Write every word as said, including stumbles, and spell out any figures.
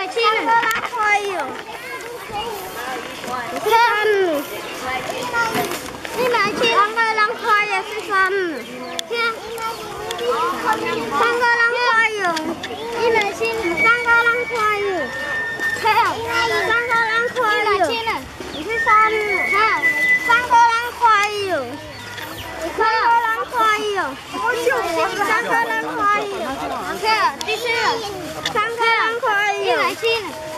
千，三个两块哟。三，一百千，三个两块也是三。天，三个两块哟，一百千，三个两块哟。天，三个两块哟，你是三，看，三个两块哟。 三个两块哟，三个两块哟，看，这是三个两块哟，一百七。